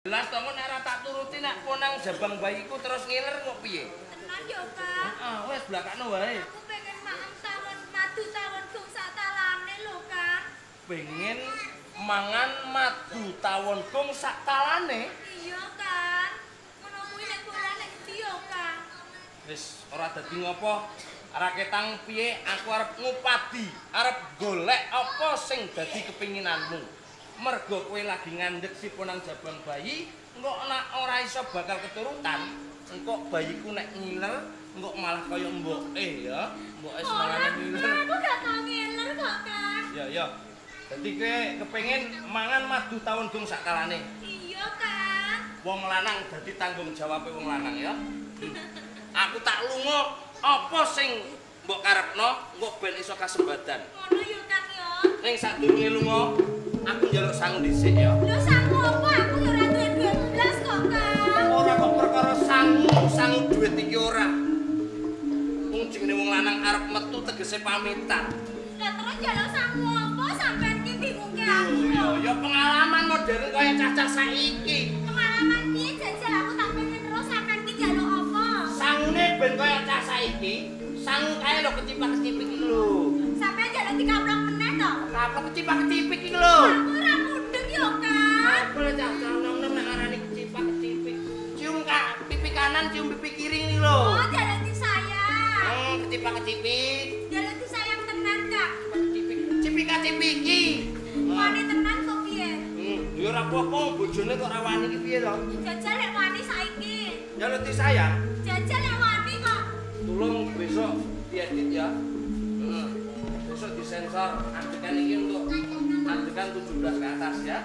Jelas to nek ora tak turuti nek ponang jabang bayiku terus ngiler kok piye? Tenan yo, Kang. Heeh, wis blakakno wae. Aku pengen maem tawon madu tawon gong sak talane lho, Kang. Pengen mangan madu tawon gong sak talane. Iya, Kang. Ngono kuwi nek bola nek ndi yo, Kang? Wis ora dadi ngopo. Ora ketang piye aku arep ngupadi, arep golek apa sing dadi kepinginanmu. Mergo kowe lagi ngandhek si ponang jabang bayi, engko nek ora iso bakal keturutan, engko bayiku nek ngiler, engko malah kaya mboke ya. Mboke semangane ngiler. Aku gak tau ngiler kok, Kang. Ya. Dadi kowe kepengin mangan madu tawon gong sak kalane. Iya, Kang. Wong lanang dadi tanggung jawabe wong lanang ya. Aku tak lunga apa sing mbok karepno engko ben iso kasembadan. Ngono yo, Kang yo. Ning sadurunge lunga, aku njaluk sangu dhisik ya. Lho sangu apa? Aku yo ora duwe duit blas kok, Kang. Ora kok perkara sangu duit iki ora. Wong jenenge wong lanang arep metu tegese pamitan. Lah terus njaluk sangu apa? Sampeyan ki bingung ke aku. Ya pengalaman modern kaya cacah saiki. Pengalaman piye jajal aku tak pengen terus sampeyan ki njaluk apa? Sangune ben kaya cah saiki, sangu kae lho kecipak-kecipik iki lho. Sampeyan njaluk dikaplok meneh to? Apa kecipak-kecipik iki lho? Aku ora mudeng yo, Kang. Apa lho cah nom-nom nek arane kecipak-kecipik. Cium kak pipi kanan, cium pipi kiri iki lho. Oh, njaluk disayang. Kecipak-kecipik. Njaluk disayang tenan, Kak. Kecipik. Cipika-cipiki. Wani tenan kok piye? Ya ora apa-apa, bojone kok ora wani iki piye to? Jajal nek wani saiki. Ya lho disayang. Jajal nek wani kok. Tolong besok diedit ya. Besok disensor adegan ini untuk adegan 17 ke atas ya.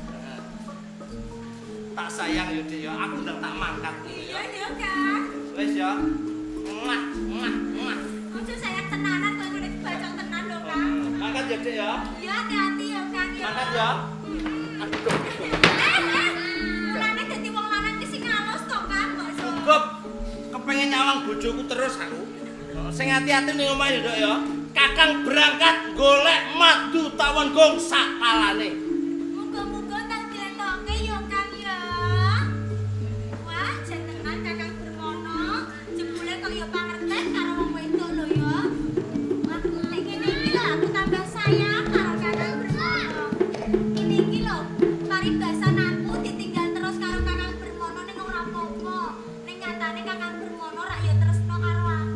Tak sayang ya Dik ya, aku udah tak mangkat Iya yo, Kang. wes ya. Muah. Ojo sayang tenanan kok ngene dibacok tenan lho, Kang. Mangkat ya Dik ya. Iya, hati-hati yo, Kang yo. Mangkat ya. Aduh. Mulane dadi wong lanang ki sing alus to, Kang, kok iso. Cukup. Kepengen nyawang bojoku terus aku. Sing hati-hati ning omah ya Dok ya. Kakang berangkat golek madu tawon gong sak kalane. Muga-muga tak diletokke yo, Kang ya. Wah, jenengan Kakang Bermono, jebule kok yo pangerten karo wong wedok lho ya. Wah, nek ngene iki lho aku tambah sayang karo Kakang Bermono. Ini iki lho, paribasan aku ditinggal terus karo Kakang Bermono ning ora apa-apa. Ning nyatane Kakang Bermono rak yo tresno karo aku.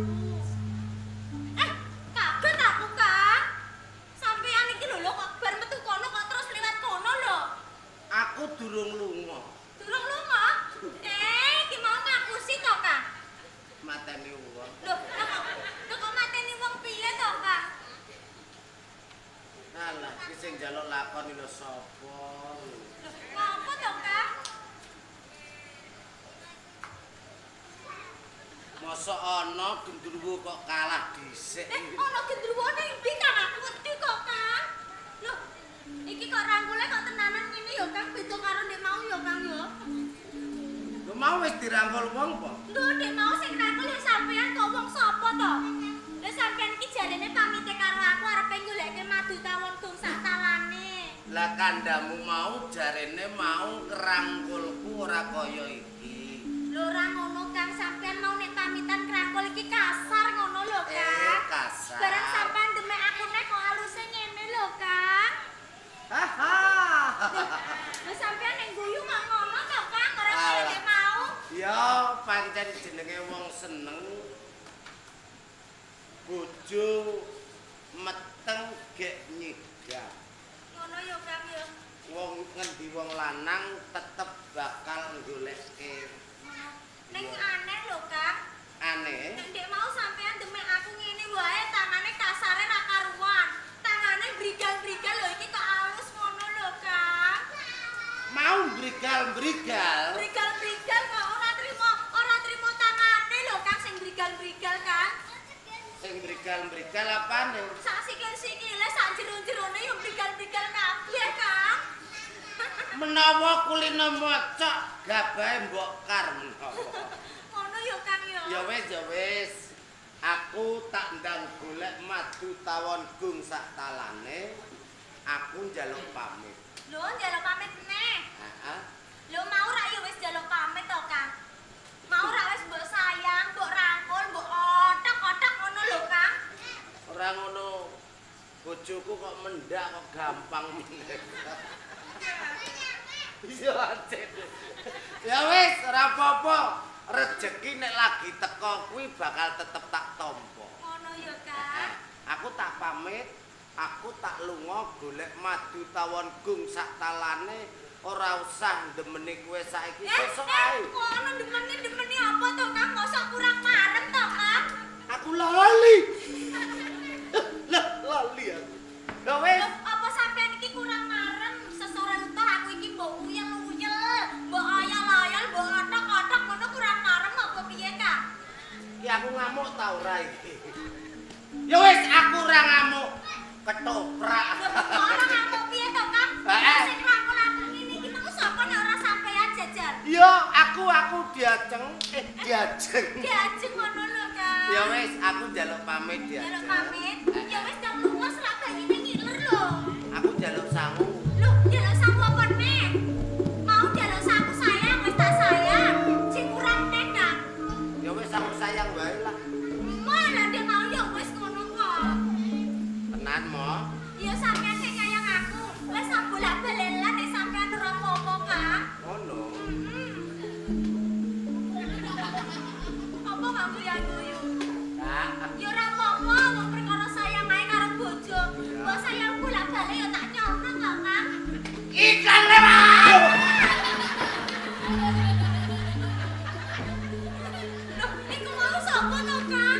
Kaget aku, Kang. Sampeyan iki lho kok bar metu kono kok terus liwat kono lho. Aku durung lunga. Durung lunga? Iki mau ngapusi to, Kang? Mateni wong. Lho, kok mateni wong piye to, Kang? Alah, iki sing njaluk lakon lho sapa? Lho, ngopo to, Kang? Mosok ana gendruwo kok kalah dhisik. Ana gendruwone ndi, Kang? Aku wedi kok, Kang. Lho, iki kok rangkule kok tenanan ngene ya, Kang? Beda karo ndek mau ya, Kang ya. Lho mau wis dirangkul wong apa? Lho, ndek mau sing rangkul ya sampean kok wong sapa to? Lah sampean iki jarene pamite karo aku arep goleke madu tawon gong sak talane. Lah kandamu mau jarene mau kerangkulku ora kaya iki. Lho ora ngono, Kang, sampean mau nek pamitan krangkul iki kasar ngono lho, Kang. Kasar. Bareng sampean demek aku nek kok haluse ngene lho, Kang. Haha. Lho sampean nek guyu kok ngono to, Kang, ora kaya nek mau. Ya, pancen jenenge wong seneng. Bojo meteng gek nyigah. Ngono ya, Kang ya. Wong ngendi wong lanang tetep bakal goleke. Ning aneh lho, Kang. Aneh. Nek ndek mau sampean demek aku ngene wae, tangane kasare ra karuan. Tangane brigal-brigal lho iki kok halus ngono lho, Kang. Mau brigal-brigal. Brigal-brigal kok ora trimo tangane lho, Kang, sing brigal-brigal, Kang. Sing brigal-brigal apane? Sak sikil-sikile sak jero-jerone yo brigal-brigal kabeh, Kang. Menawa kulino mocok gabahe mbok karno. Ngono yo, Kang yo. Ya wis. Aku tak ndang golek madu tawon gong sak talane. Aku njaluk pamit. Lho, njaluk pamit meneh. Heeh. Lho mau ra ngomong. Iya ancen. Ya wis ora apa-apa. Rezeki nek lagi teko kuwi bakal tetep tak tampa. Ngono ya, Kang. Aku tak pamit, aku tak lunga golek madu tawon gung sak talane, ora usah ndemeni kowe saiki sesuk ae. Ngono demeni apa to, Kang? Mosok kurang marem to, Kang? Aku lali. Lali aku. Ya wis, Apa sampean iki kurang marem? Sesore entah aku iki mbok uyel-uyel, mbok ayal-ayal, mbok otok-otok ngono kurang marem apa piye, Kang? iki aku ngamuk ta ora iki. Ya wis, aku ora ngamuk. Ketoprak. Ngono ngamuk piye to, Kang? Heeh. Sing lakon-lakon ngene iki mau sapa nek ora sampean jajan? Yo, aku diajeng. Diajeng. Diajeng ngono lho, Kang. Ya wis, aku njaluk pamit diajeng. Jaluk pamit. Ya wis dong lunga selak bayine ngiler lho. Aku njaluk sangu. Lho, jaluk sapu apa nek? Mau jaluk sapu sayang, wis tak sayang. Sing kurang nek, Kang. Ya wis aku sayang wae lah. Malah dia mau ya wis ngono kok. Tenan mo. Ya sampean sing sayang aku. Wis sak bolak-balelan nek sampean ora apa-apa, Kang. Ngono. Apa gak guyu-guyu? Kak, Ya ora apa-apa, wong perkara sayang ae karo bojo. Mbok sayang bolak-balik ya tak nyono to, Kang. iklan lewat. Loh, iku mau sapa to, Kang?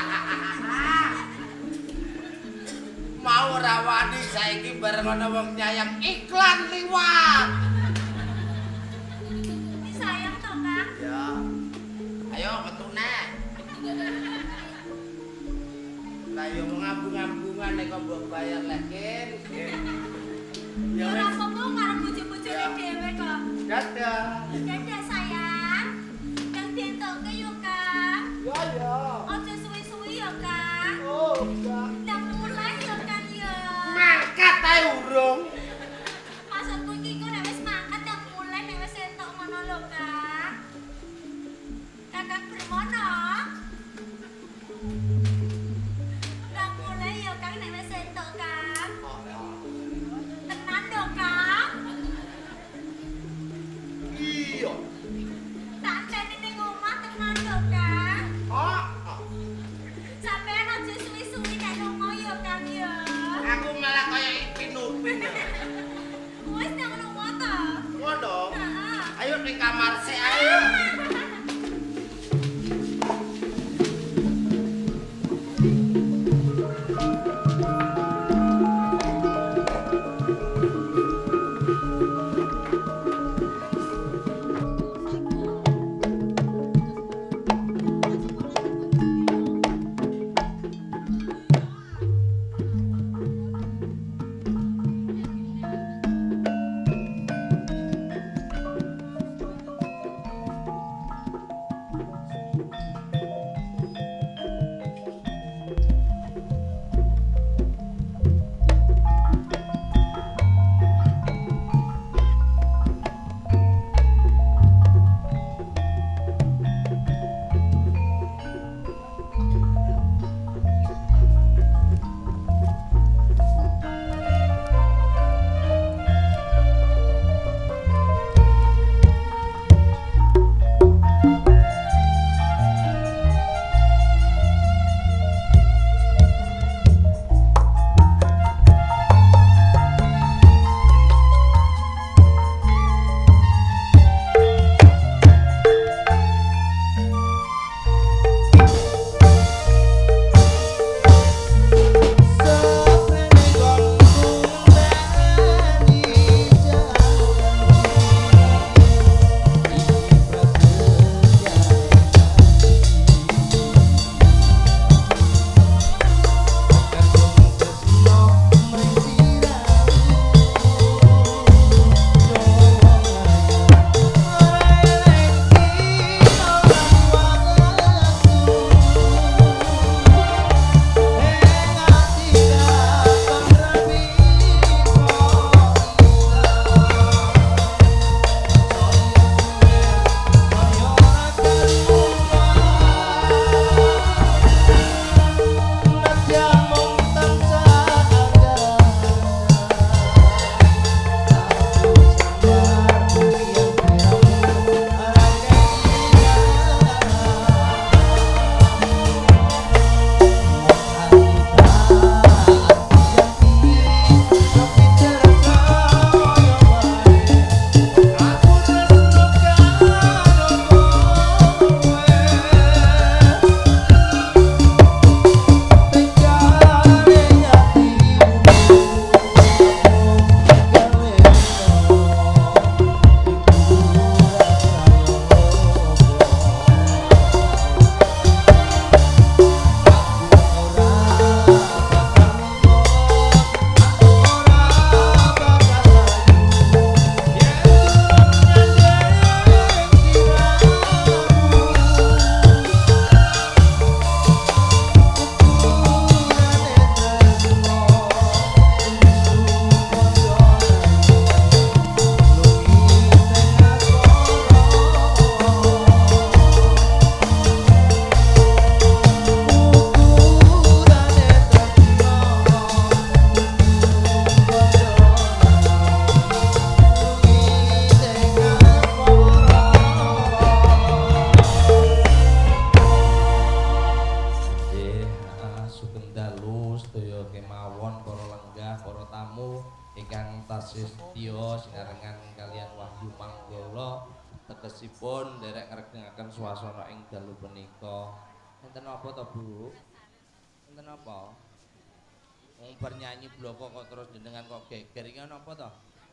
Mau ora wani saiki bareng ana wong nyayang iklan liwat. Sayang to, Kang. Ya. Ayo metune. Lah yo ngambung-ngambungan nek kok mbok bayar lekin. Ya Ya ora wis. apa-apa karo bojo-bojone dhewe kok. Dadah. Dadah sayang. Yang dientokke yo, Kang. Ya. Ojo suwi-suwi yo, Kang. Oh, Kak. Ndang mulai yo, Kang yo. Mangkat ae urung. Maksudku iki kok nek wis mangkat ndang mulai nek wis entuk ngono lho, Kang. Kakak Bermono. Ndang mulai yo, Kang nek wis entuk, Kang. Tenan dong, Kang. Iya. Tak anteni ning omah tenan dong, Kang. Oh. Sampeyan aja suwi-suwi nek lunga yo, Kang yo. Aku malah kaya Ipin Upin. Wis nang lunga to. Ngono. Heeh. Ayo ning kamar sik ayo. Kakang Tasistyo sinarengan kalian Wahyu Manggala tegesipun nderek ngregengaken swasana ing dalu punika. Enten apa to, Bu? Enten apa? Wong bar nyanyi bloko kok terus jenengan kok geger iki ana apa to?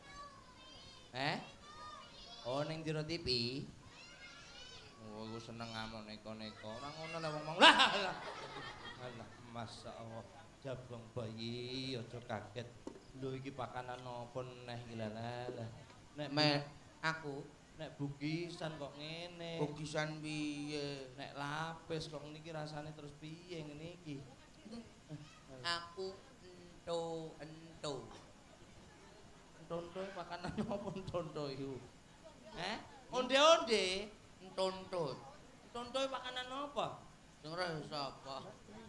Oh ning jero TV. Oh iku seneng ngamuk neko-neko. Ora ngono lek wong lah. Alah, masyaallah. Jabang bayi aja kaget. Lho iki pakanan apa neh iki lah. Nek aku nek bukisan kok ngene. bukisan piye? Nek lapis kok niki rasane terus piye ngene iki? Aku ento. Tonto pakanan apa tonto iku? Onde-onde Entontut. tonto pakanan apa? Sing ora sapa?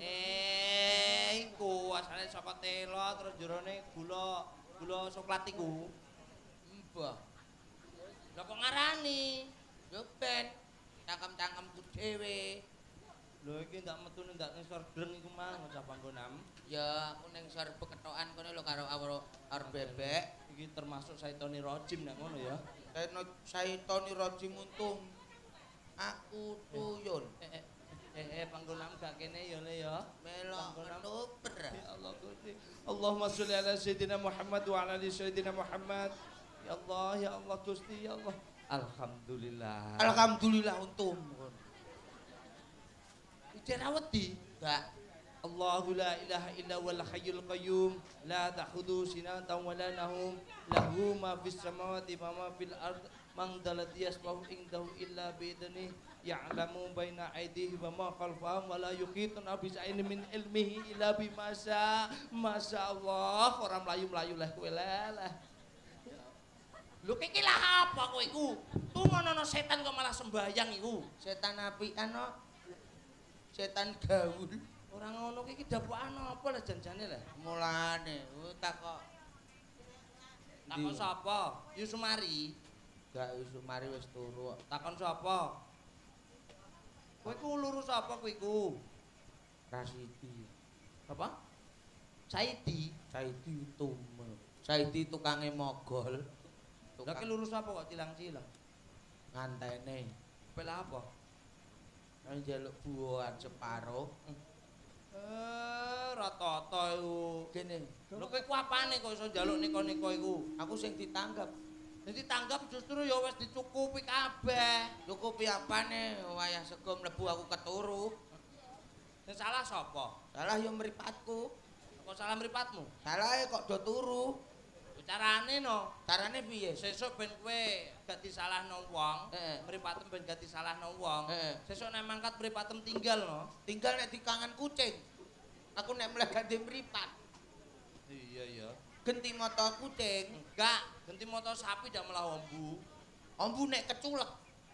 Iku asale saka telo terus jerone gula coklat iku. Mbah. Lah kok ngarani? Yo ben cangkem-cangkemku dhewe. Lho iki ndak metune ndak ngisor dreng iku mang cah panggonam. Ya aku ning serbe kethokan kono lho karo ar bebek. Iki termasuk saitoni rojim nek ngono ya. Saitoni rojim untung. Aku tuyul. Panggonam gak kene ya le ya. Melok ketuper. Ya Allah Gusti. Allahumma sholli ala sayyidina Muhammad wa ala ali sayyidina Muhammad. Ya Allah Gusti ya Allah. Alhamdulillah. Alhamdulillah untung. Ijera wedi. Gak. Allahu la ilaha illa wal hayyul qayyum la ta'khudhu sinatan wa la nahum lahu ma fis samawati wa ma fil ard man dalladhi yasbahu indahu illa bi idnihi ya'lamu baina aydihim wa ma khalfahum wa la yuhituna bi shay'in min ilmihi illa bima syaa. Masyaallah ora mlayu-mlayu leh kowe leleh. Lho iki lah apa kowe iku? Tungono setan kok malah sembayang iku. Setan apian no. Setan gaul. Ora ngono iki dapukan apa lah janjane lah. Mulane takok. Takon sapa? Yusumari. Gak Sumari wis turu. Takon sapa? Kowe iku lurus sapa kowe iku? Rasidi. Apa? Saidi. Saidi tume. Saidi tukange mogol. Lah ki lurus apa kok cilang-cilang? Ngantene. Pela apa? Njaluk buahan separo. Rata-rata iku. Kene. Lho kowe ku apane kok iso njaluk nika-nika iku? Aku sing ditanggap. Dadi tanggap justru ya wis dicukupi kabeh. Cukupi apane wayah sego mlebu aku keturu. Sing salah sapa? Salah yo mripatku. Kok salah mripatmu? Salahe kok do turu. Carane no. Carane piye? Sesuk ben kowe gak disalahno wong, Heeh. mripatem ben gak disalahno wong. Heeh. Sesuk nek mangkat mripatem tinggal no. Tinggal nek dikangen kucing. Aku nek mleh ganti mripat. Iya ya. Genti mata kucing. Enggak, genti moto sapi dak malah ombu. Ombu nek keculek.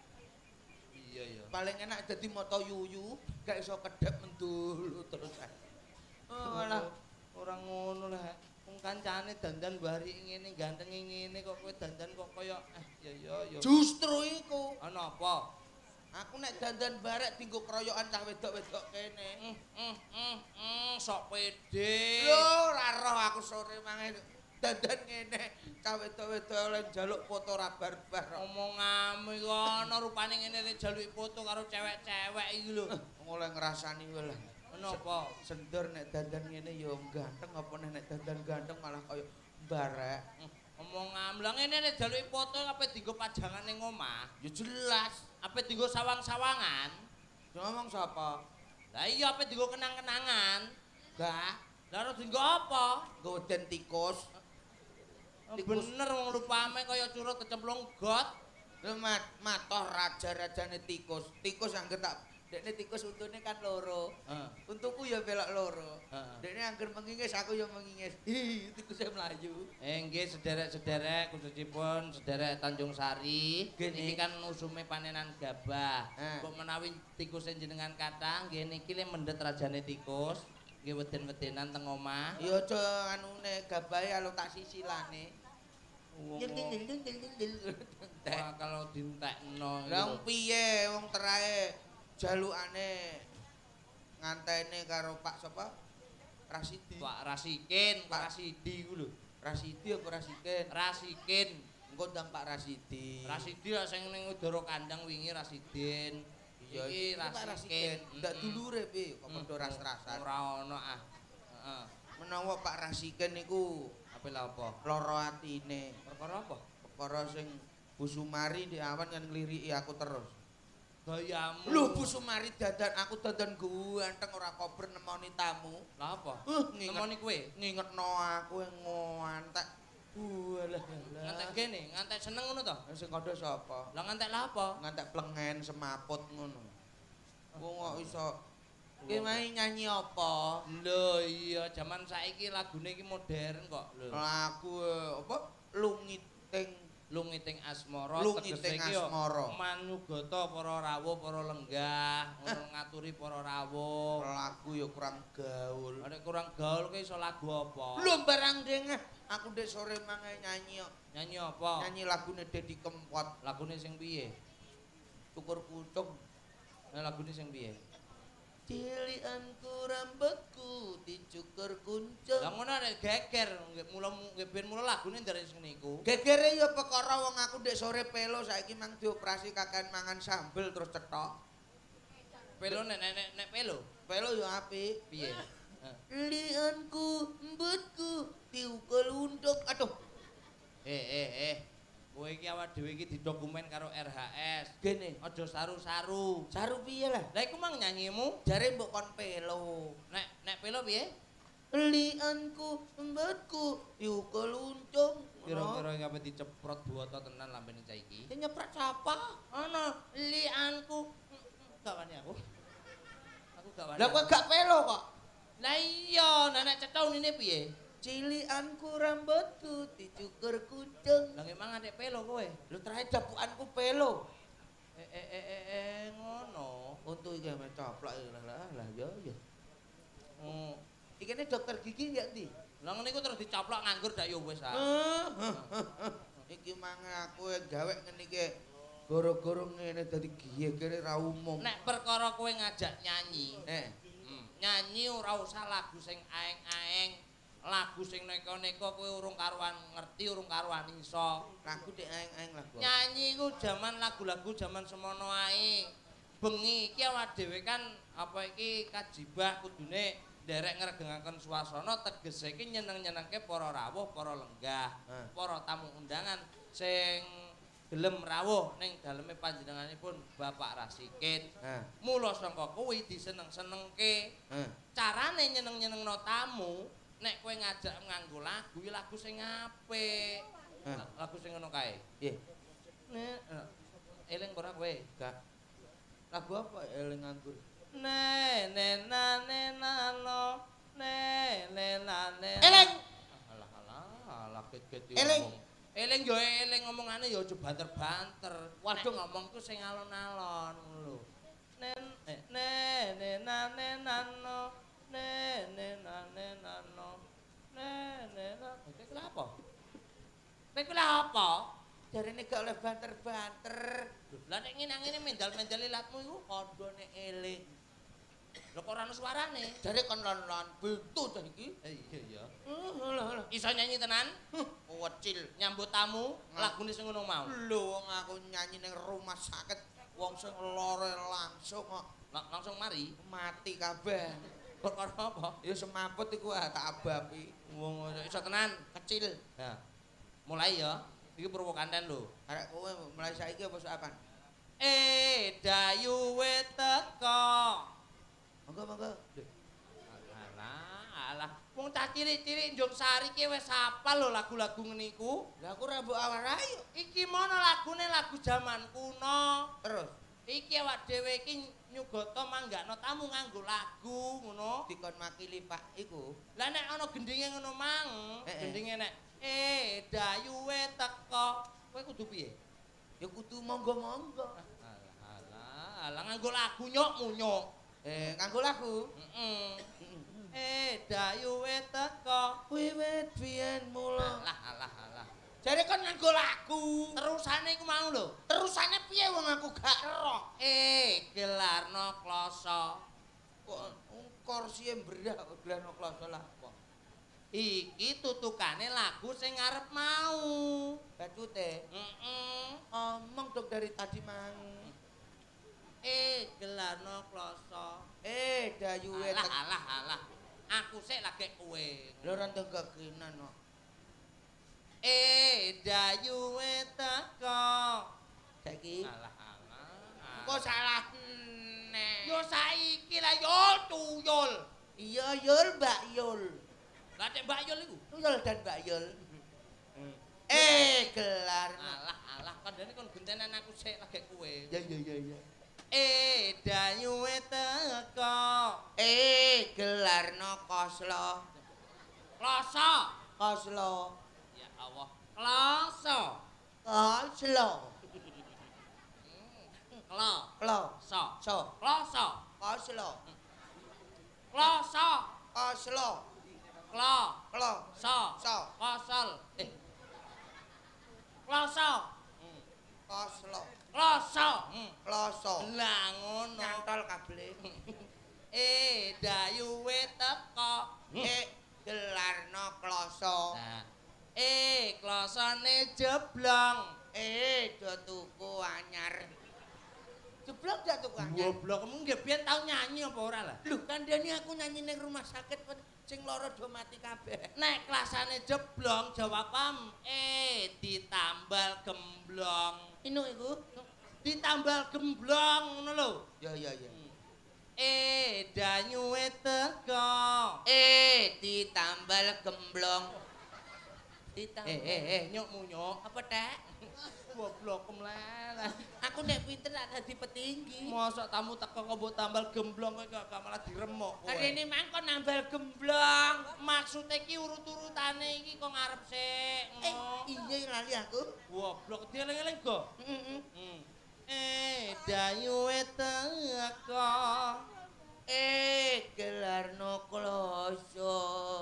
Iya ya. Paling enak dadi mata yuyu, gak iso kedep mendulu terus. Oh, alah. Ora ngono lah. Wong kancane dandan bari ngene ganteng ngene kok kowe dandan kok kaya ya. Justru iku. Ana apa? Aku nek dandan barek dinggo kroyokan cah wedok-wedok kene. Sok pede. Lho, ora roh aku sore mangen dandan ngene. Cah wedok-wedok oleh njaluk foto ra barbar. Omonganmu iku ana rupane ngene nek jaluki foto karo cewek-cewek iki lho. Oleh ngrasani wae lah. Kenapa? Sendur nek dandan ngene ya ganteng apa nek dandan ganteng malah kaya barek. Omonganmu lah ngene nek jaluki foto ape dienggo pajangan ning omah? Ya jelas. Ape dienggo sawang-sawangan? Ngomong sapa? Lah iya ape dienggo kenang-kenangan? Gak, Lah ora dienggo apa? goden tikus. Tikus. Bener wong rupame kaya curut kecemplung got. Lho matoh raja-rajane tikus. Tikus angger tak dekne tikus untune kan loro. Heeh. Untuku ya belok loro. Heeh. Dekne angger mengingis aku ya mengingis. Hi, tikusnya melayu. Nggih sederek-sederek khususipun sederek Tanjung Sari. Nggih, Iki kan usume panenan gabah. Eh. Kok menawi tikus jenengan kathah nggih niki le mendhet rajane tikus. Nggih weden-wedenan teng omah. Ya aja anune gabahe alo tak sisilane. Wong kalau dientekno. Lah piye wong terae jalukane ngantene karo Pak sapa? Rasidi. Pak Rasikin, Pak Rasidi ku lho. Rasidi apa Rasiken? Rasikin. Engko ndang Pak Rasidi. Rasidi lah sing ning udara kandang wingi Rasidin. Iya, Iki Pak Rasikin. Ndak dulure piye kok padha ras-rasan. Ora ono ah. Heeh. Menawa Pak Rasiken niku Apa lha apa? lara atine. Perkara apa? Perkara sing Bu Sumari di awan kan ngliriki aku terus. Gayamu. Lho Bu Sumari dandan aku dandan ganteng ora kober nemoni tamu. Lah apa? Nginget Nemoni kowe. ngingetno aku ngantek. Walah. Ngantek kene, ngantek seneng ngono to? Sing kandha sapa? Lah ngantek lah apa? Ngantek plengen semaput ngono. Wong kok iso ki main nyanyi apa? Lho iya, zaman saiki lagune iki modern kok lho. Lagu apa? Lungiting asmara Lungiting tegese iki yo asmara. manyugata para rawuh, para lenggah, ngono ngaturi para rawuh. Lagu ya kurang gaul. Nek kurang gaul ki iso lagu apa? Lho barang dengah. Aku ndek sore mangan nyanyi kok. Nyanyi apa? Nyanyi lagune Dedi Kempot. Lagune sing piye? Cukur kucung. Nah, lagune sing piye? Cilianku rambutku dicukur kuncung. Lah ngono nek geger, nggih ben mula lagune ndare sing niku. Gegere ya perkara wong aku ndek sore pelo saiki mang dioperasi kakean mangan sambel terus cetok. Pelo nek pelo. Pelo ya apik. Piye? Lianku, mbutku diukul untuk. Aduh, Kowe iki awak dhewe iki didokumen karo RHS. gene. Aja saru-saru. Saru piye lah? Lah iku mang nyanyimu. Jare mbok kon pelo. Nek pelo piye? Lianku, mbutku diukul untung. Kira-kira ngapain diceprot buata tenan lambene cah iki. Sing nyepret sapa? Ana lianku. Gak wani aku. Aku gak wani. Lah kowe gak pelo kok. Lah iya, nek cetha unine piye? Cilianku rambutku dicukur kucing. Lah emang adek pelo kowe. Lu terakhir dapukanku pelo. Ngono. Untuk iki ame coplok lah ya ya. Oh. Iki dokter gigi nggak di? Lah ngene iku terus dicaplok nganggur dak ya wis ah. Iki mange aku gawe ngene iki gara-gara ngene dadi giye-gere ra umum. Nek perkara kowe ngajak nyanyi, nyanyi ora usah lagu sing aeng-aeng. Lagu sing neka-neka kowe urung karuan ngerti, urung karuan iso. Lagu dek aeng-aeng lagu. Nyanyi iku jaman lagu-lagu jaman semono ae. Bengi iki awak dhewe kan apa iki kajibah kudune nderek ngregengaken suasana tegese iki nyeneng-nyenengke para rawuh, para lenggah, para tamu undangan sing gelem rawuh ning daleme panjenenganipun Bapak Rasikin. Mula sangka kuwi diseneng-senengke. Carane nyeneng-nyenengno tamu nek kowe ngajak nganggo lagu ya lagu sing apik. Lagu sing ngono kae. Nggih. Eling ora kowe? Gak. Lagu apa eling nganggur? Ne na no ne na. Eling. Alah ket-ket Eling. ngomong. Eling yo eling ngomongane yo aja banter-banter. Waduh ngomong ku sing alon-alon ngono lho. Ne na no. Ne na no. Iki lha apa? Nek lha apa? Jarene gak oleh banter-banter. Lah nek ngene-ngene mendal-mendal ilatmu iku kandhane eling. Lho kok ora ono suarane? Jare kon lon-lon betu ta iki. Iya ya. Alah. Iso nyanyi tenan? Wecil. Nyambut tamu lagune sing ngono mau. Lho wong aku nyanyi ning rumah sakit wong sing lore langsung kok Langsung mari. mati kabeh. Perkara apa? Ya semaput iku tak abapi. Wong iso tenan. Kecil. Nah. Mulai ya. Iki provokanten lho. Arek kowe mulai saiki apa sopan? Dayu we teko. Monggo. Alah. Wong tak cilik-cilik njung sari ki wis hafal lho lagu-lagu ngene iku. Lah aku ra mbok awarayo. Iki mono lagune lagu jaman kuno. Terus Iki awak dhewe iki nyugata manggakno tamu nganggo lagu ngono. dikon makili Pak iku. Lah nek ana gendhinge ngono mang, gendhinge nek dayu we teko. Kowe kudu piye? Ya kudu monggo-monggo. Alah nganggo lagu nyok munyuk. Nganggo lagu. Dayu we teko. Wiwit biyen mula. Alah. Jare kon nganggo lagu. Terusane iku mau lho. Terusane piye wong aku gak ero. Gelarno kloso. Kok kursiye mbrak gelarno kloso lah apa. Iki tutukane lagu sing arep mau. Bacute. Omong dong dari tadi mang. Gelarno kloso. Dayuwe Alah. Aku sik lagi kowe. Lho ora tegekinan kok. Dayuwe teko. Saiki. Alah. Kok salah nek. Yo saiki lah yul tuyul. Iya Yul, Mbak Yul. Lah nek Mbak Yul iku. Tuyul dan Mbak Yul. Gelarno. Alah, kandhane kon gentenan aku sik lagi kowe. Ya. Dayuwe teko. Gelarno koslo. Kloso. Koslo. Ya Allah. Kloso. Koslo. Kloso. So. Kloso. Koslo. Kloso. Koslo. Kloso. So. Kosol. Kloso. Koslo. Kloso. Kloso. Lah ngono. Nyantol kabele. Dayuwe teko. Gelarno kloso. Nah. Klosone jeblong. Do tuku anyar. Jeblok dak tuku anyar. Goblok, kamu nggih biyen tau nyanyi apa ora lah? Lho, kandhane aku nyanyi ning rumah sakit kok sing lara do mati kabeh. Nek kelasane jeblong jawab pam. Ditambal gemblong. Inu iku. Ditambal gemblong ngono lho. Ya. Danyuwe teko. Ditambal gemblong. Nyokmu nyok. Apa tek? Goblok mlelah. Aku nek pinter tak dadi petinggi. Mosok tamu teko kok mbok tambal gemblong kowe gak malah diremok kowe. Rene mang kok nambal gemblong. Maksude iki urut-urutane iki kok ngarep sik ngono. Iya lali aku. Goblok dieling-eling go. Heeh. Dayuwe teko. Gelarno kloso.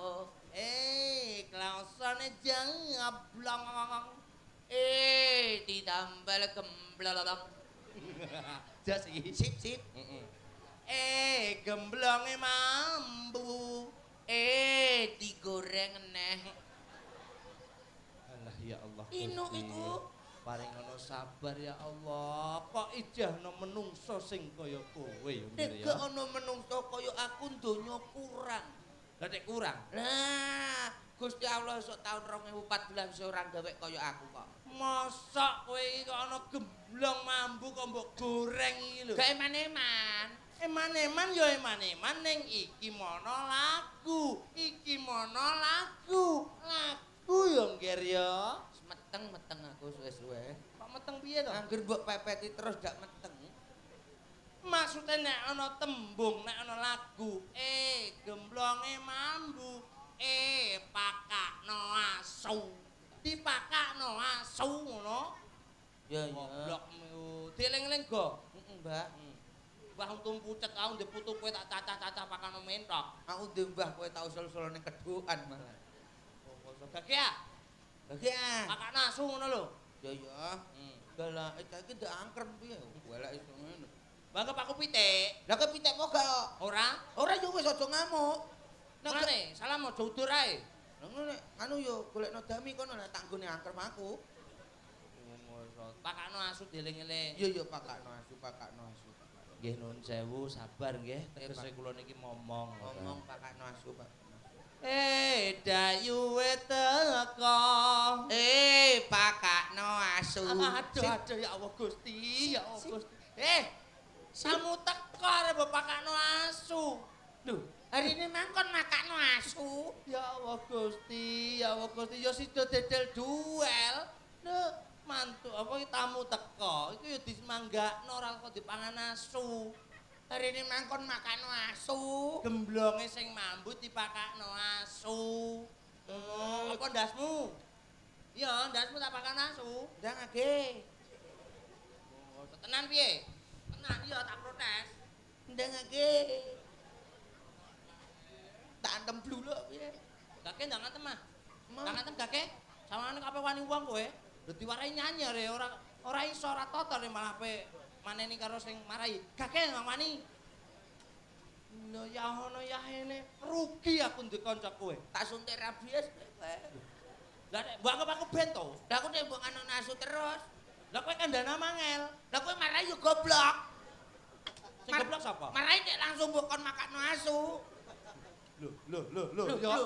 Klosone jeblong. Ditambal gemblong. Jas iki. Sip. Gemblonge mambu. Digoreng neh. Alah ya Allah. Inu Gusti. iku. Paring ngono sabar ya Allah. Kok ijahno menungso sing kaya kowe ya Mir Nek ya. ana menungso kaya aku donya kurang. Lah nek kurang. Lah, Gusti Allah sok taun 2014 ora gawe kaya aku kok. Mosok kowe iki kok ana gemblong mambu kok mbok goreng iki lho. Gak eman-eman. Eman-eman ya eman-eman ning iki mono lagu. Iki mono lagu. Lagu ya Ngger ya. Meteng aku suwe-suwe. Kok meteng piye to? Angger mbok pepeti terus gak meteng. Maksudnya nek ana tembung, nek ana lagu, gemblonge mambu, pakakno asu. Dipakakno asu ngono. Ya. Goblok mu. Dieling-eling go. Mbak. Mbah untung pucet aku ndek putu kowe tak cacah-cacah pakakno mentok. Aku mbah kowe tau usul-usul ning kedukan malah. Gage ya. Lagi Pakakno asu ngono lho. Ya. Dalah iki ndak angkrem piye? Golek iso ngono. Banggep aku pitik. Lah kepitek kok gak? Ora? Ora yo wis aja ngamuk. Mane, salam aja udur ae. Ngono nek anu yo golekno dami kono lah tak nggone angkrem aku. Pakakno asu dieling-eling. Iya pakakno asu. Nggih nun sewu sabar nggih tegese kula niki momong. Ngomong pakakno asu, Pak. Dayuwe teko. Pakakno asu. Aduh ya Allah Gusti, ya Allah Gusti. Samu teko arep pakakno asu. Lho, Hari ini mangkon makakno asu. ya Allah Gusti, ya sida dedel duel. Lho, mantu apa iki tamu teko. Iku ya disemanggakno ora kok dipangan asu. Hari ini mangkon makakno asu. Gemblonge sing mambu dipakakno asu. Apa ndasmu? Iya, ndasmu tak pakan asu. Ndang age. Tenan piye? Tenan iya tak protes. Ndang age. Tak antem bluluk piye? Gake ndang ngantem mah. Ndang ngantem gake. Sawangane kabeh wani wong kowe. Lho diwarai nyanyi are ora iso ora toto malah pe maneni karo sing marai. Gake ndang wani. Lho ya ono ya ini rugi aku ndek kanca kowe. Tak suntik rabies kowe. Lah nek mbok aku bento. Lah aku nek mbok anu nasu terus. Lah kowe kandhana mangel. Lah kowe marahi yo goblok. Sing goblok sapa? Marahi nek langsung mbok kon makan asu. Lho ya.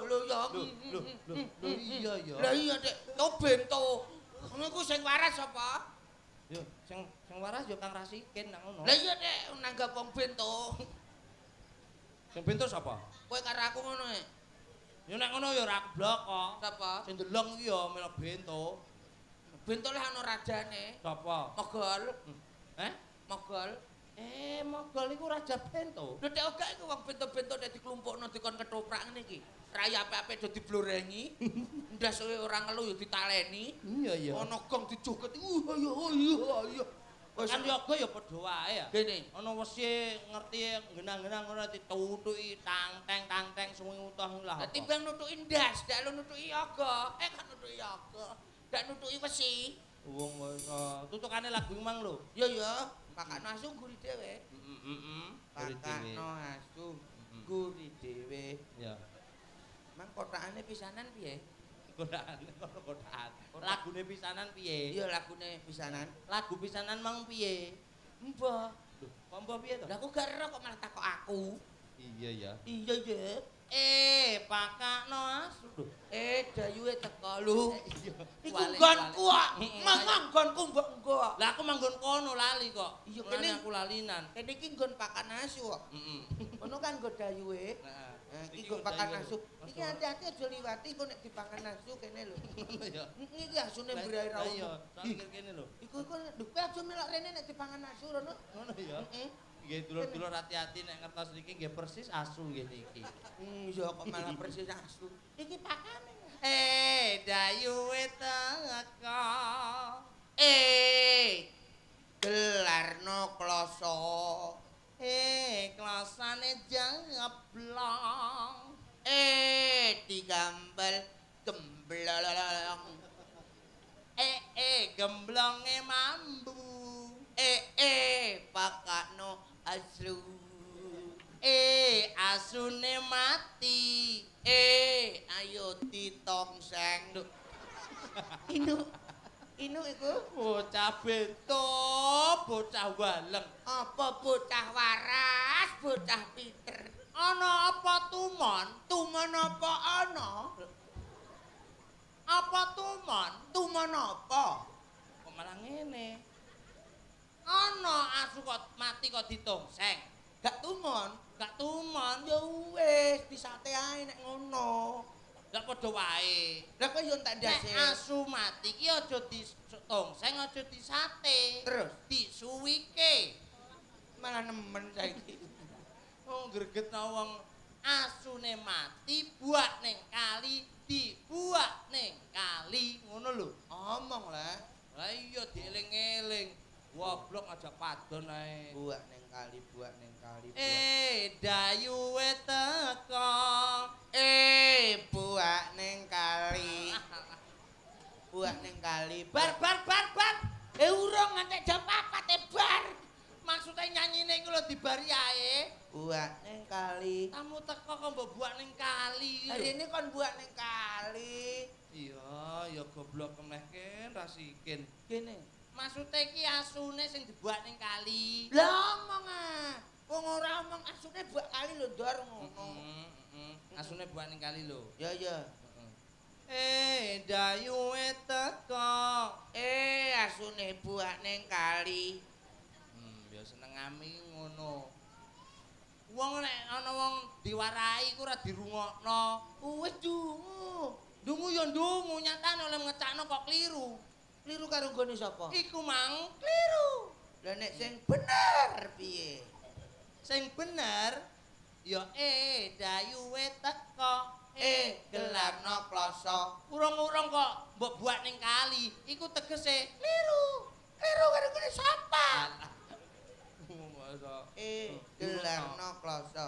iya ya. Lah iya Dik, to bento. Ngono ku sing waras sapa? Yo sing waras yo Kang Rasikin nang ngono. Lah iya Dik, nanggap wong bento. Sing bento sapa? Kowe karo aku ngono e. Yo nek ngono yo ora keblok kok. Sapa? Sing deleng iki yo melo bento. Bento lah ana rajane. Sapa? Mogol. Eh? Mogol. Mogol iku raja bento. Lho Dik oga iku wong bento-bento nek diklumpukno dikon ketoprak ngene iki. Rai apik-apik do diblorengi. Ndas ora ngelu yo ditaleni. Iya ya. Ana gong dijoget. Iya. Kan yo go yo padha wae ya. Gene. Ana wesi ngerti genang-genang ngono ditutuki tang-teng suwi utah lah. Lah timbang nutuki ndas, dak lu nutuki yoga. Kan nutuki yoga. Dak nutuki wesi. Wong tutukane lagu mang lho. Ya. Pakakno asu guri dhewe. Guri dhewe. Pakakno asu guri dhewe. Ya. Mang kotakane pisanan piye? Kotakan. Lagune pisanan piye? Iya lagune pisanan. Lagu pisanan mang piye? Mbah. Lho, kok mbah piye to? Lah aku gak ero kok malah takok aku. Iya ya. Iya, Dik. Pakakno asu. Dayuhe teko lho. Iya. Iku Wale- nggonku kok. Heeh. Manggonku mbok engko. Lah aku manggon kono lali kok. Iya, Ngene kene- aku lalinan. Kene iki nggon pakan asu kok. Heeh. Ngono kan nggo dayuhe. Nah, Iki nggo pakan asu. Iki hati-hati aja liwati kok nek dipangan asu kene lho. ngono ya. Iki asune mbrai ra Iya, ono. soalnya kene lho. Iku lho kowe aja melok rene nek dipangan asu rono. Ngono ya. Heeh. Nggih dulur-dulur hati-hati nek ngertos niki nggih persis asu ngene iki. Iya kok malah persis asu. Iki pakane. Dayuhe teko. Gelarno kloso. Klasane jablong. Digambal gemblong. Gemblonge mambu. Pakakno asu. Asune mati. Ayo ditongseng. Lho. Inu iku Bocah bento, bocah waleng. apa bocah waras, bocah pinter. Ana apa tumon? Tumon apa ana? Apa tumon? Tumon apa? Kok malah ngene? Ana asu kok mati kok ditongseng. Gak tumon. Gak tumon. Ya wis, disate ae nek ngono. Lah padha wae. Lah kok yo tak Nek ndase. asu mati ki aja ditongseng, aja disate. Terus disuwike. malah nemen saiki. Wong gregetno wong asune mati buak ning kali, dibuak ning kali, ngono lho. Omong lah. Lah iya dieling-eling. Goblok ngajak padon ae. Buak ning kali, buak ning kali. Dayuhe teko. Buak ning kali. Buak ning kali. Bar. Urung nganti jam 4 bar. Maksudnya nyanyine iku lho dibari ae. Buak ning kali. Kamu teko kok mbok buak ning kali. Hari ini kon buak ning kali. Iya, ya goblok kemehken rasikin. Gini. Maksudnya iki asune sing dibuak ning kali. Lah omong ah. Wong ora omong asune buak kali lho ndor ngono. Asune buak ning kali lho. Ya ya. Dayuhe teko. Asune buak ning kali. Ya seneng ami ngono. Wong nek ana wong diwarai iku ora dirungokno. Wis dungu. Ndungu ya ndungu, nyatane oleh ngecakno kok kliru. Kliru karo nggone sapa? Iku mang kliru. Lah nek sing bener piye? Sing bener ya dayuhe teko. Gelarno kloso. Urung-urung kok mbok buak ning kali, iku tegese Kliru. Kliru karo nggone sapa? Masa Gelarno kloso.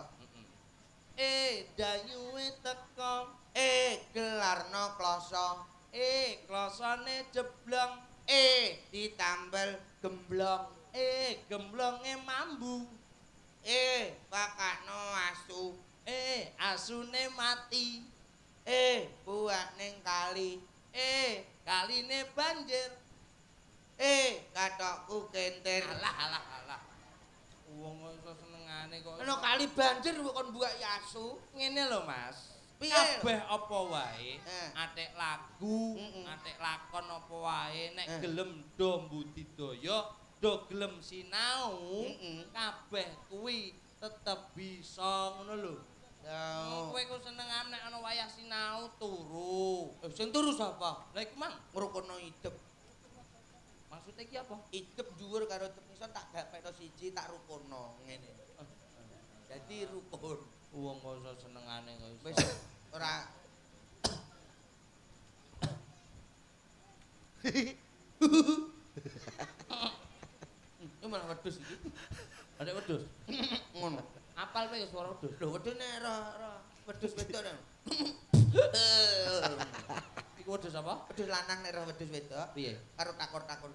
dayuhe teko. Gelarno kloso. Klosone jeblong. Ditambal gemblong. Gemblonge mambu. pakakno asu. Asune mati. Buak ning kali. Kaline banjir. Katokku kenter. Alah. Wong kok senengane kok. Ana kali banjir kok kon buak asu. Ngene lho, Mas. Piye? Kabeh apa wae, Atek lagu, atek lakon apa wae nek gelem do budidaya, do gelem sinau, kabeh kuwi tetep bisa ngono lho. Kowe ku seneng nek ana wayah sinau turu. Sing turu sapa? Lah iku mang Ngrukono idep. maksudnya iki apa? Idep dhuwur karo idep ngisor tak gapekno siji tak rukono ngene. Dadi rukun. Wong kok iso senengane kok iso. Wis ora Ini malah wedhus iki. Adek wedhus. Ngono. Apal kowe suara wedhus. Lho wedhus nek ora wedhus wedok nang. Iku wedhus apa? Wedhus lanang nek ora wedhus wedok. Piye? Karo takor-takor.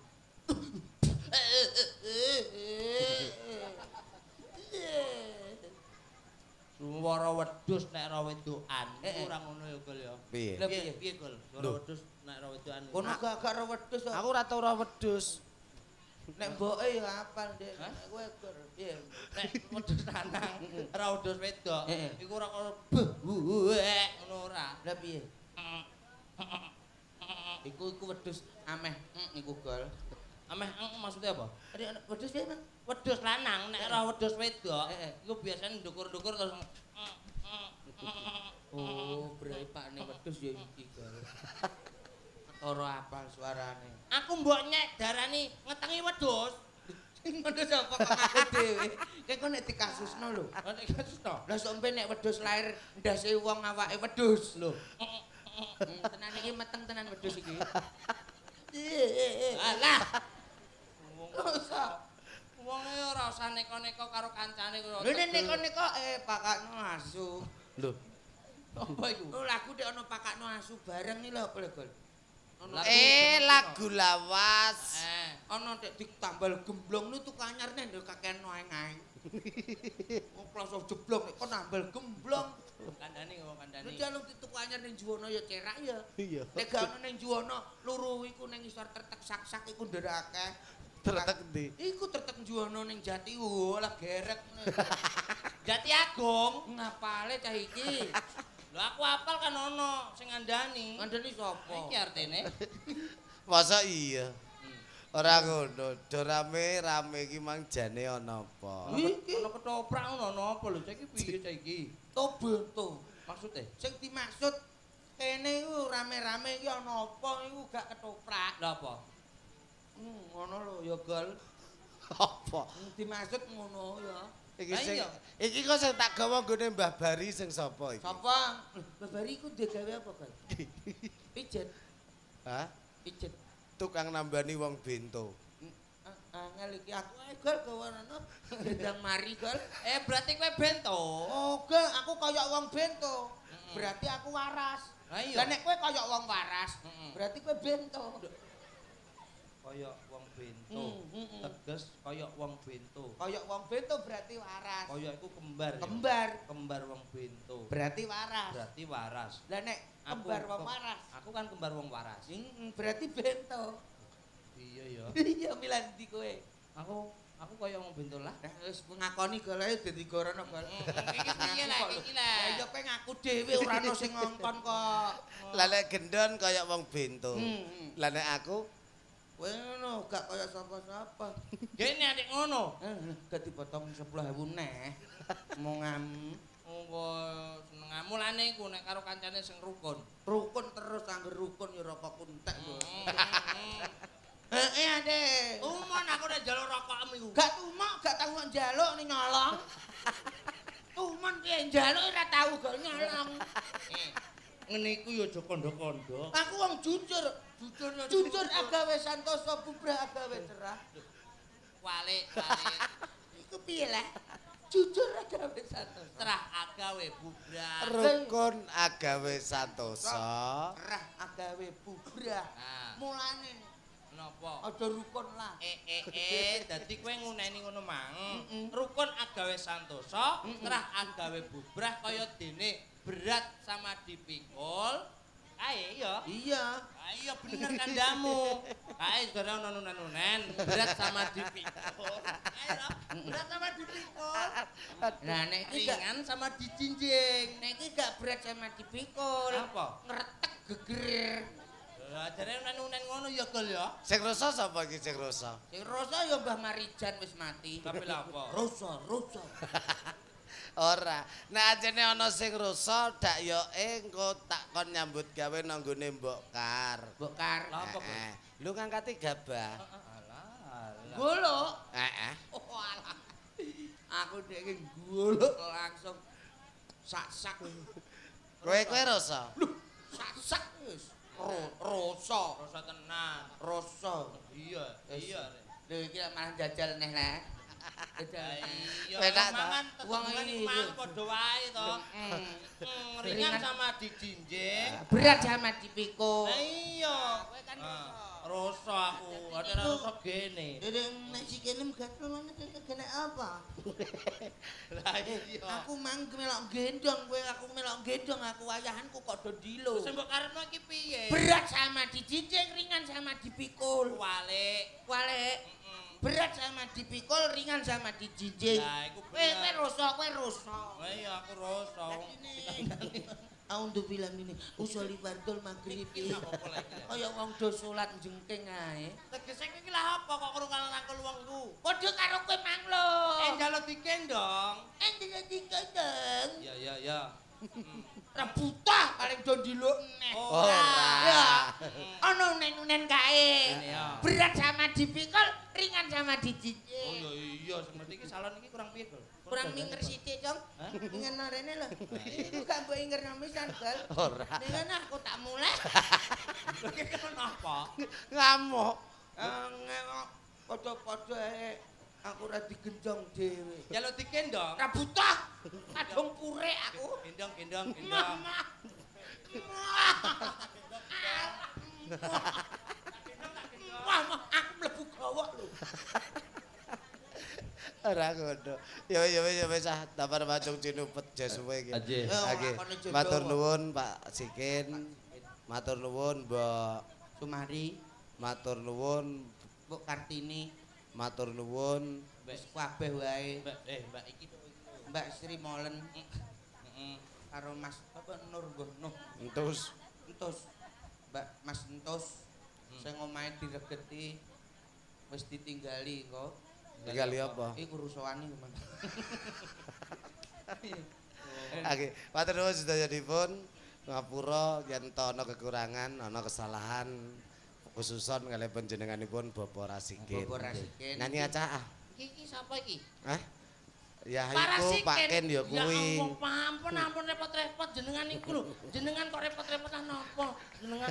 Suara wedhus nek ora wedokan. Ora ngono ya, Gol ya. Piye? Lah piye? Piye, Gol? Suara wedhus nek ora wedokan. Kono gak ora wedhus kok. Aku ora tau ora wedhus. Nek mboke ya apal, Dik. Nek kowe gur. Piye? Nek wedhus lanang ora wedhus wedok. Iku ora kok ngono ora. Lah piye? Iku wedhus ameh iku Gol. Ameh maksudnya apa? Wedhus piye, Mang? Wedhus lanang nek ora wedhus wedok, iku biasane ndukur-ndukur terus Oh, berarti pakne wedhus ya iki, Gol. Ora apal suarane. aku mbok nyek darani ngetengi wedhus. Ngono sapa kok aku dhewe. Kayak kok nek dikasusno lho. Nek kasusno. Lah sampe nek wedhus lair ndase wong awake wedhus lho. Tenan iki meteng tenan wedhus iki. Alah. Wong ora usah neko-neko karo kancane kok. Lho nek neko-neko pakakno asu. Lho, Apa iku? Oh lagu nek ana pakakno asu bareng iki lho apa lho, Gol? lagu lawas. Ana nek ditambal gemblong niku tukang anyarne ndek kakek noeng-aeng. Wong kelas jeblong nek kon nambal gemblong. Kandhane ngomong kandhane. Nek jaluk dituku anyar ning Juwono ya cerak ya. Iya. Nek gak ana ning Juwono, luru iku ning isor tertek sak-sak iku ndek akeh. Tertek ndi? Iku tertek Juwono ning Jati lah gerek. Jati Agung. Ngapale cah iki? Lho aku apal kan ono sing ngandani. Ngandani sapa? Iki artine. Masa iya? Ora ngono, do rame iki mang jane ana apa? Ono ketoprak ono apa lho saiki piye saiki? Tobento. Maksudnya? Sing dimaksud kene iku rame-rame iki ana apa iku gak ketoprak. Lah apa? Ngono lho ya, Gol. Apa? Dimaksud ngono ya. Iki kok sing tak gawa nggone Mbah Bari sing sapa iki? Sapa? Babari iku digawe apa, Gol? Pijet. Hah? Pijet. Tukang nambani wong bento. Angel iki aku ae Gol gawanane ndang mari, Gol. Berarti kowe bento. Oh, Gol, aku kaya wong bento. Berarti aku waras. Lah iya. Lah nek kowe kaya wong waras, berarti kowe bento. Kaya wong bento. Tegas kaya wong bento. Kaya wong bento berarti waras. Kaya iku kembar. ya? Kembar. Kembar wong bento. Berarti waras. Berarti waras. Lah nek kembar wong waras, Aku kan kembar wong waras. berarti bento. Iya ya. Iya milan di kowe. Aku kaya wong bento lah. Nah, wis ngakoni golae dadi gorono, Gol. Iki piye lah iki lah. Ya kowe ngaku dhewe ora ono sing ngongkon kok. Lah nek gendon kaya wong bento. Lah nek aku Kowe ngono gak kaya sapa-sapa. Dene adik ngono. Gak dipotong 10.000 neh. Mongam Apa seneng mulane iku nek karo kancane sing rukun. rukun terus angger rukun ya rokok kuntek lho. Ade. Umon aku nek njaluk rokokmu iku. Gak tumak, gak tau njaluk ning nyolong. Tuman piye njaluk ora tau gak nyolong. Ngene iku ya aja kandha-kandha. Aku wong jujur. Jujur agawe santosa bubrah agawe cerah. Walik. Iku piye lah? Jujur agawe santosa. Terah agawe bubrah. rukun agawe santosa. Cerah agawe bubrah. Nah, Mulane napa? aja rukun lah. Dadi kowe nguneni ngono mang. Rukun agawe santosa, terah agawe bubrah kaya dene berat sama dipikul. Kae ya. Iya. Ayo bener kandamu. Kae gara ono nunen berat sama dipikul. Ayo berat sama dipikul. Nah nek iki Ringan sama dijinjing. nek iki gak berat sama dipikul. Apa? Ngretek geger. Lah jare nunen ngono ya Gol ya. Sing rasa sapa iki sing rasa? Sing rasa ya Mbah Marijan wis mati. Tapi lha apa? Rasa. Ora. Nek ajene ana sing rasa dak yo engko tak kon nyambut gawe nang nggone Mbok Kar. Bokar. Lah apa, Bos? Lu ngangkati gabah. Alah. Golok. Heeh. Oh alah. Aku dek golok langsung sak-sak. Kowe rasa. Sak-sak wis. Rasa. Rasa tenan. Rasa. Iya. Lho iki malah jajal neh lah. Jajal. Iya, Penak, mangan Wong tetungan iki. mang padha wae to. Ringan sama dijinjing. Berat sama dipikul. Lah iya. Kowe kan Rasa aku, ada rasa gene. Dedeng nek sikene gatel mana kena apa? Lah iya. Aku mang melok gendong kowe, aku melok gendong aku wayahanku kok do dilo. Sing mbok karepno iki piye? Berat sama dijinjing, ringan sama dipikul. Walik. Berat sama dipikul, ringan sama dijinjing. Lah iku Kowe rasa. Lah iya aku rasa. Aundu bilang ini usoli fardul maghrib. Apa lagi? Kaya wong do salat jengking ae. Tegese iki lah apa kok karo rangkul wongku? Padha karo kowe mang lho. Njaluk dikendong. Endene dikendeng. Ya. Rebuta paling do diluk neh. Ora. Ya. Ono nen kae. Ini ya. Berat sama dipikul, ringan sama Oh dijinjing. ya iya, seperti iki salon iki kurang piye, Gol? Kurang minger sithik, Cong. Ingen rene lho. Iku gak mbok inger namisan, Gal. Ora. Dengan aku tak mulai. Lha iki kenapa? Ngamuk. Ngewok padha-padha ae aku ora digenjong dhewe. Njaluk dikendong. Rabutah. Kadung pure aku. Gendong. Mama. Mama, aku mlebu gawok lho. Ora ngono. Ya wis ah tapar macung cinupet jasuwe iki. Aje. Oke. Matur nuwun Pak Sikin. Matur nuwun Mbok Sumari, Matur nuwun, Mbok Kartini, matur nuwun. wis kabeh wae. Mbak iki to iki. Mbak Sri Molen Heeh. karo Mas apa Nur Nuh. Entus. Entus. Mbak Mas Entus sing omahe diregeti wis ditinggali kok. Tinggali apa? Iku rusowani men. Oke, matur nuwun sedayanipun. Ngapura yen ana kekurangan, ana kesalahan khususon kalih panjenenganipun Bapak Rasikin. Bapak Rasikin. Nyanyi aca ah. Iki sapa iki? Hah? Ya Parasikin. iku Pak Ken ya kuwi. Ya ampun repot-repot jenengan iku lho. Jenengan kok repot-repotan napa? Jenengan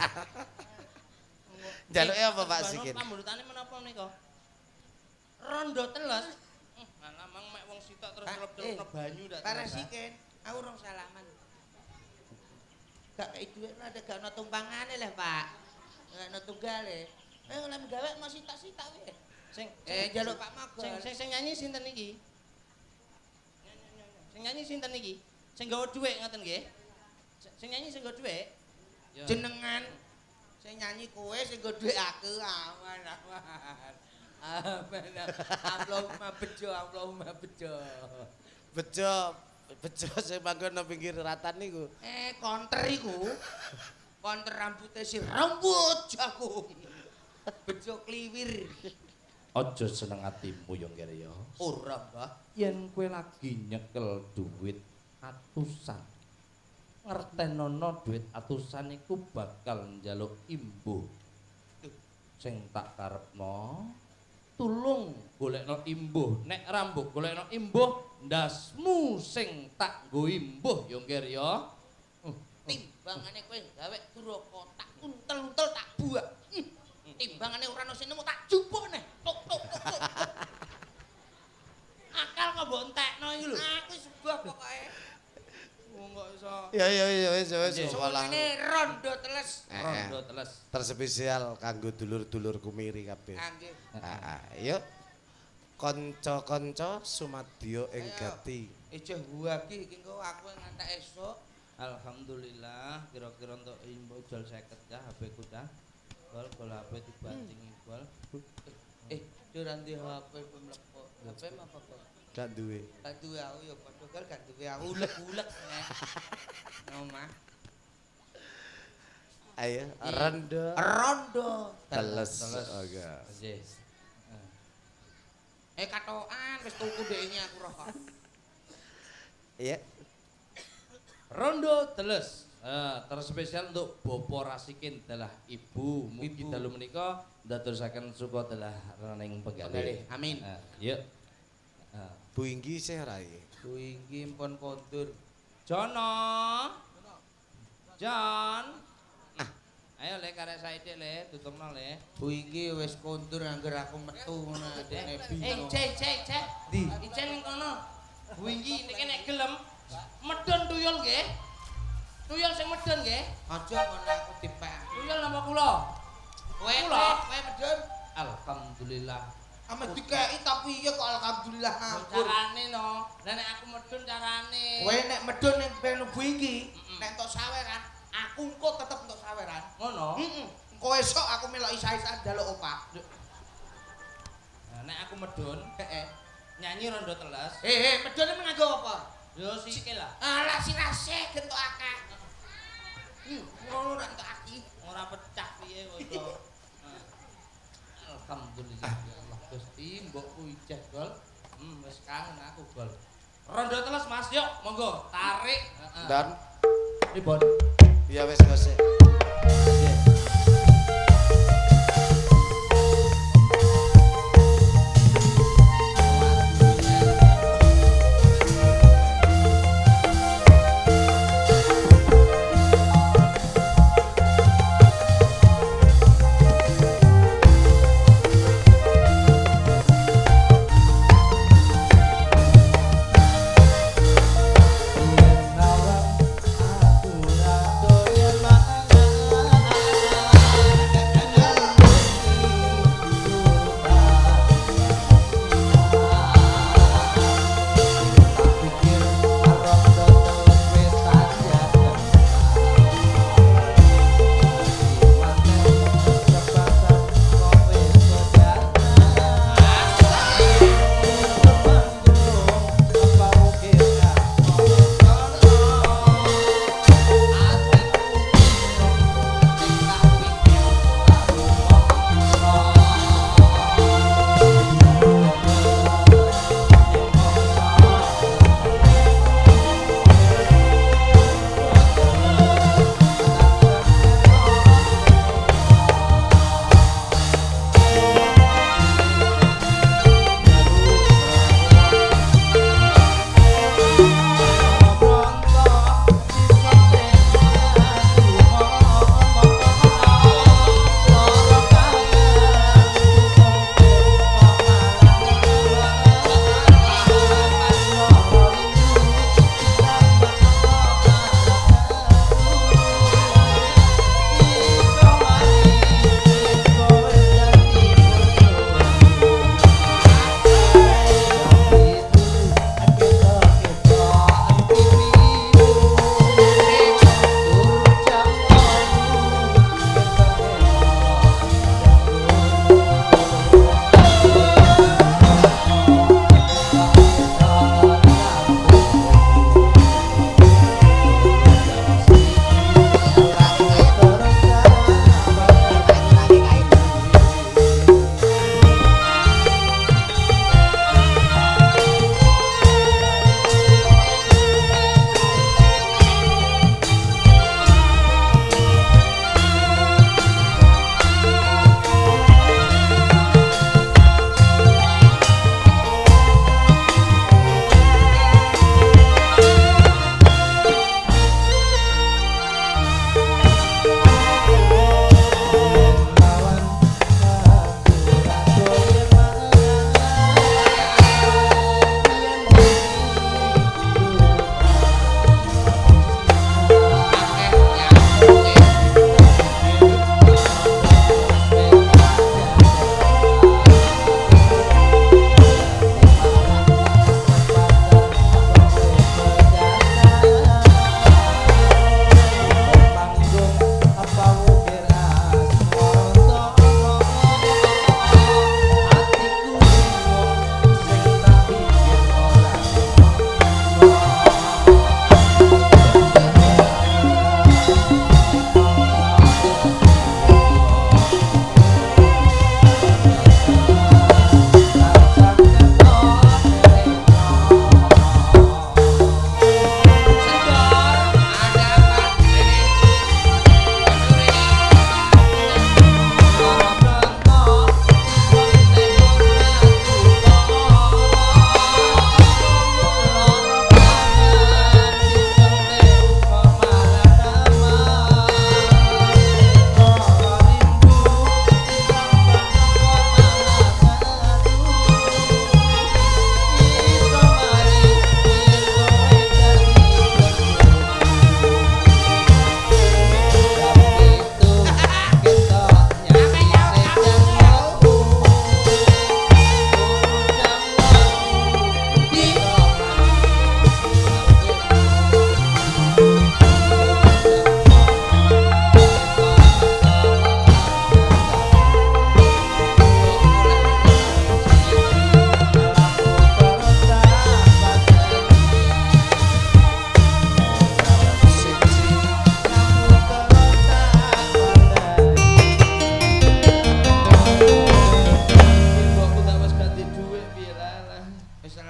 Jaluke apa Pak Sikin? Pambulutane menapa menika? rondo teles. Malah mang mek wong sitok terus Ah, celup-celup banyu ndak. Parasikin. Aku rong salaman. Gak kayak duit ada gak ana tumpangane lah, Pak. Gak ana tunggale. Oleh gawe mau sitak-sitak weh. Sing Jaluk Pak Magor. sing nyanyi sinten iki? Sing nyanyi sinten iki? Sing nggawa dhuwit ngoten nggih? Sing nyanyi sing nggawa dhuwit? Ya. Jenengan sing nyanyi kowe sing nggo dhuwit aku aman. Aman. Allahumma bejo. Bejo sing manggon nang pinggir ratan niku. Konter iku. Konter rambutnya si rambut jagung. Bejo kliwir. Aja seneng atimu yo ngene ya. Ora, Mbah. Yen kowe lagi nyekel duit atusan. Ngertenono duit atusan iku bakal njaluk imbuh. Sing tak karepno tulung golekno imbuh. Nek rambut golekno imbuh, ndasmu sing tak nggo imbuh yo ngger ya. Timbangane kowe gawe duraka tak untel-untel tak buak. Timbangane ora ono sing nemu tak jupuk neh. Tuk. Akal kok mbok entekno iki lho. Aku sebab pokoke. Kok iso Ya wis. Semuanya rondo teles. rondo teles. Terspesial kanggo dulur-dulur kumiri kabeh. Kangge. Ayo. kanca-kanca sumadya ing gati. Ijeh buagi iki engko aku ngantek esuk. Alhamdulillah, kira-kira untuk info jual 50 dah HP ku dah. Gol HP dibantingi gol. Duran di HP pemlepok. HP apa kok? Gak duwe. Gak duwe aku ya padha karo gak duwe aku ulek-ulek nek. Omah. Ayo, rondo teles. Oke. Yes. Katokan wis tuku dhek ini aku roh kok. Iya. Rondo teles. Terspesial untuk Bapak Rasikin adalah Ibu. Mugi dalu menika ndatusaken suka adalah rening pegawai. Amin. Yuk. Bu Inggi sih rai. Bu Inggi pun kondur. Jono. Jon. Ayo le karek saithik le, tutukno le. Bu Inggi wis kondur angger aku metu ngono adene bingung. Cek. Di. Icen ning kono. Bu Inggi niki nek gelem medhon tuyul nggih. Tuyul sing medhon nggih. Aja ngono aku dipek. Tuyul napa kula? Kowe medun. Alhamdulillah. Ame dikeki tapi iya kok alhamdulillah ngapur. Carane no. Lah nek aku medhun carane. Kowe nek medun ning ben Bu Inggi, nek entuk saweran, aku engko tetep entuk saweran. Ngono. Engko esuk aku melok isa-isa njaluk opah. Nah, nek aku medhun, nyanyi rondo teles. Medun emang nganggo apa? Yo sikil lah. Alah sirase gentuk akeh. Ngono ra entuk aki. Ora pecah piye kok iso. Alhamdulillah ya Allah Gusti, mbokku ijeh gol. Wis kangen aku gol. Rondo teles Mas, yuk monggo tarik. Dan Pripun? iya wis gosek. Aku ra doyan mangan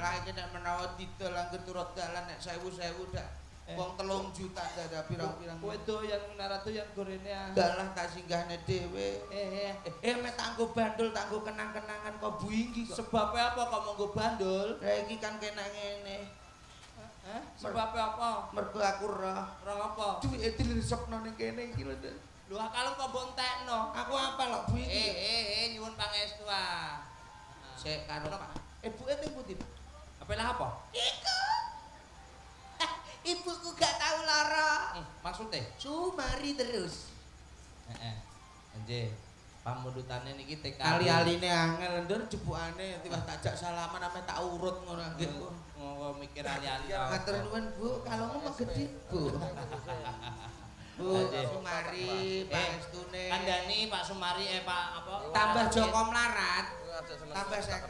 ketoprak iki nek menawa didol angger turut dalan nek 1000 dak. Wong 3 juta dak pirang-pirang. Kowe doyan naratu yang gorene ah. Enggak lah tak singgahne dhewe. Mek tanggo bandul, tanggo kenang-kenangan kok Bu iki kok. Sebabnya apa kok monggo bandul? Lah iki kan kena ngene. Hah? Sebabnya apa? Mergo aku roh. Roh apa? Duwe diresepno ning kene iki lho. Lho kalau kok bontekno. Aku apa lho Bu iki? Nyuwun pangestu ah. Sik karo Pak. Ibuke ning pundi? Apa lah apa? Iku. Ibuku gak tahu lara. Maksudnya? Sumari terus. Anjir. Pamudutane niki TK. Ali-aline angel ndur jebukane tiba takjak salaman ame tak urut ngono nggih. Ngono mikir ali-ali. Matur nuwun Bu, kalongmu kok gedhe Bu. Bu Sumari, pangestune. Kandhani Pak Sumari Pak apa? Tambah Joko Mlarat. Tambah 50.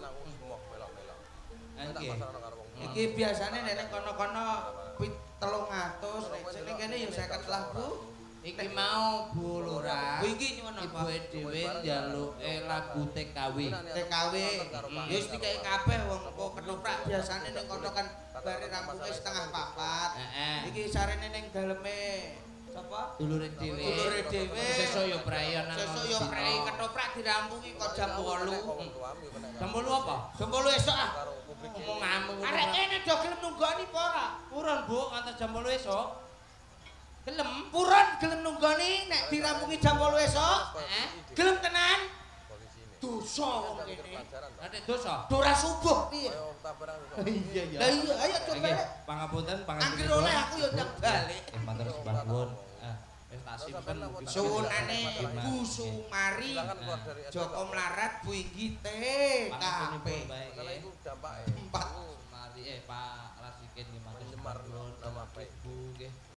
Nggih. Iki biasane nek kono-kono 300, nek sene kene ya 50 lah Bu. Iki mau Bu Lurah. Bu iki nyuwun apa? Ibuke dhewe njaluke lagu TKW. TKW. Ya wis dikek kabeh wong kok ketoprak biasane ning kono kan bare rampunge setengah 4. Iki sarene ning daleme sapa? Dulure dhewe. Dulure dhewe. Sesuk yo prayon nang. Sesuk yo prei ketoprak dirampungi kok jam 8. Jam 8 apa? Jam 8 esuk ah. Ngomong ngamuk. Arek kene do gelem nunggoni apa ora? Purun Bu, ngantos jam 8 esuk. Gelem. Purun gelem nunggoni nek dirampungi jam 8 esuk? Gelem tenan? Dosa wong kene. Nek dosa. Dora subuh piye? Iya ya. Lah iya ayo coba. Pangapunten, Angger oleh aku yo ndang balik. Matur sembah nuwun. Wis tak simpen. Suwunane Bu Sumari, Joko Mlarat, Bu Inggite, kabeh. Kalau iku dampake. Sumari Pak Rasikin nggih matur sembah nuwun. Bu nggih.